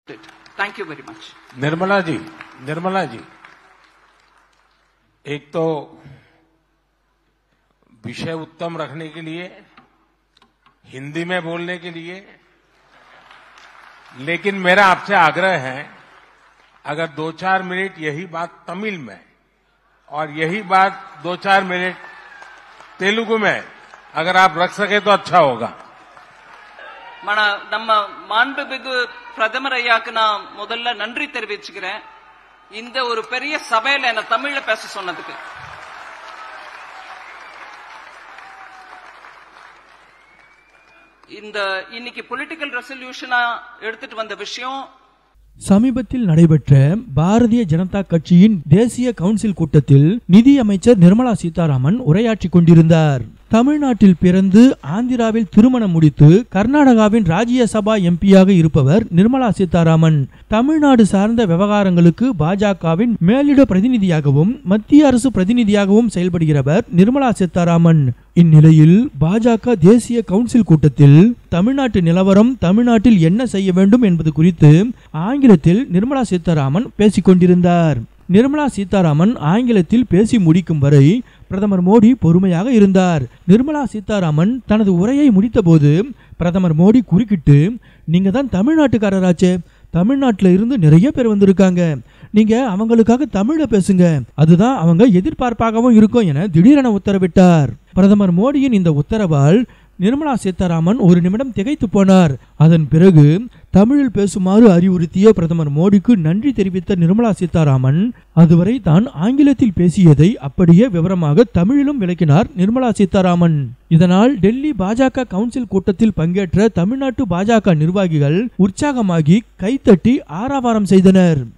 Thank you very much. Nirmala ji, एक तो विषय उत्तम रखने के लिए, हिंदी में बोलने के लिए, लेकिन मेरा आपसे आग्रह है, अगर 2-4 मिनट यही बात तमिल में और यही बात 2-4 मिनट तेलुगु में अगर आप रख सके तो अच्छा होगा. நம்ம மாண்புமிகு பிரதமர் ஐயாக்கு நான் முதல்ல நன்றி தெரிவிச்சுக்கிறேன். இந்த ஒரு பெரிய சபையில என்ன தமிழ்ல பேச சொன்னதுக்கு. இந்த இன்னைக்கு பொலிட்டிக்கல் ரெசல்யூஷனா எடுத்துட்டு வந்த விஷயம் சமீபத்தில் நடைபெற்ற பாரதிய ஜனதா கட்சியின் தேசிய கவுன்சில் கூட்டத்தில் நிதி அமைச்சர் நிர்மலா சீதாராமன் உரையாற்றிக் கொண்டிருந்தார். தமிழ்நாட்டில் பிறந்து ஆந்திராவில் திருமணம் முடித்து கர்நாடகாவின் ராஜ்யசபா எம்பியாக இருப்பவர் நிர்மலா சீதாராமன். தமிழ்நாடு சார்ந்த விவகாரங்களுக்கு பாஜகவின் மேலிட பிரதிநிதியாகவும் மத்திய அரசு பிரதிநிதியாகவும் செயல்படுகிறவர் நிர்மலா சீதாராமன். இந்நிலையில் பாஜக தேசிய கவுன்சில் கூட்டத்தில் தமிழ்நாட்டு நிலவரம், தமிழ்நாட்டில் என்ன செய்ய வேண்டும் என்பது குறித்து ஆங்கிலத்தில் நிர்மலா சீதாராமன் பேசிக் கொண்டிருந்தார். நிர்மலா சீதாராமன் ஆங்கிலத்தில் பேசி முடிக்கும் வரை பிரதமர் மோடி பொறுமையாக இருந்தார். நிர்மலா சீதாராமன் தனது உரையை முடித்தபோது பிரதமர் மோடி குறுக்கிட்டு, நீங்க தான் தமிழ்நாட்டுக்காரராச்சே, தமிழ்நாட்டில் இருந்து நிறைய பேர் வந்திருக்காங்க, நீங்க அவங்களுக்காக தமிழ்ல பேசுங்க, அதுதான் அவங்க எதிர்பார்ப்பாகவும் இருக்கும் என திடீரென உத்தரவிட்டார். பிரதமர் மோடியின் இந்த உத்தரவால் நிர்மலா சீதாராமன் ஒரு நிமிடம் திகைத்து போனார். அதன் பிறகு தமிழில் பேசுமாறு அறிவுறுத்திய பிரதமர் மோடிக்கு நன்றி தெரிவித்த நிர்மலா சீதாராமன் அதுவரை தான் ஆங்கிலத்தில் பேசியதை அப்படியே விவரமாக தமிழிலும் விளக்கினார் நிர்மலா சீதாராமன். இதனால் டெல்லி பாஜக கவுன்சில் கூட்டத்தில் பங்கேற்ற தமிழ்நாட்டு பாஜக நிர்வாகிகள் உற்சாகமாகி கைத்தட்டி ஆரவாரம் செய்தனர்.